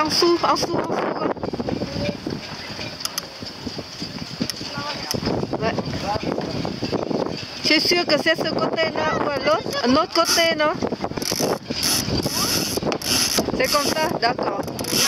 en dessous, en dessous. Ouais. C'est sûr que c'est ce côté-là ou à l'autre, un autre côté, non? C'est comme ça? D'accord.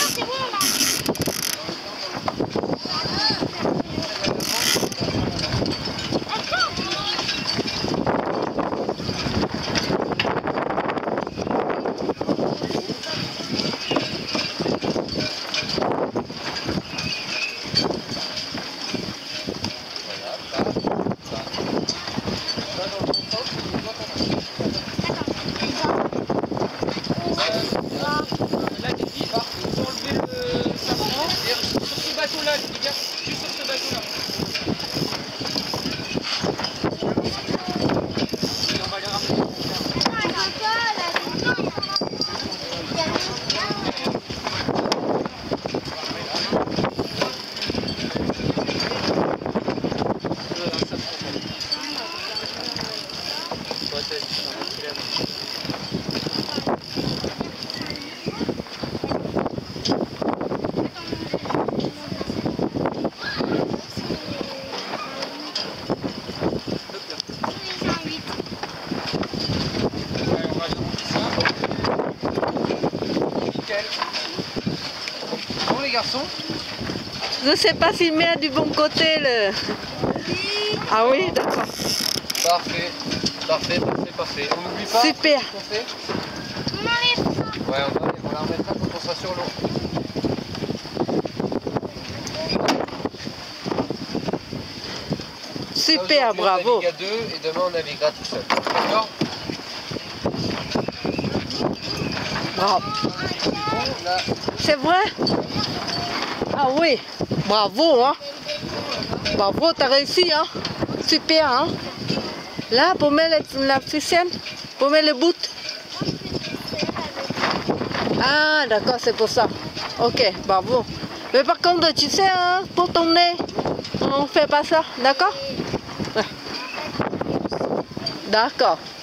Là, les gars, juste sur ce bateau-là. Et on va les ramener. Bon les garçons. Je ne sais pas s'il met du bon côté le... Ah oui, d'accord. Parfait, parfait. On n'oublie pas. Super. Ce qu'on fait. On enlève ça. Ouais, on la remettra quand on sera sur l'eau. Super, bravo. On navigue à deux et demain on naviguera tout seul. D'accord? Bravo. C'est vrai? Ah oui, bravo, hein. Bravo, t'as réussi, hein. Super, hein. Là, pour mettre la ficelle, pour mettre le bout. Ah, d'accord, c'est pour ça. Ok, bravo. Mais par contre, tu sais, hein, pour ton nez, on ne fait pas ça, d'accord? Ouais. D'accord.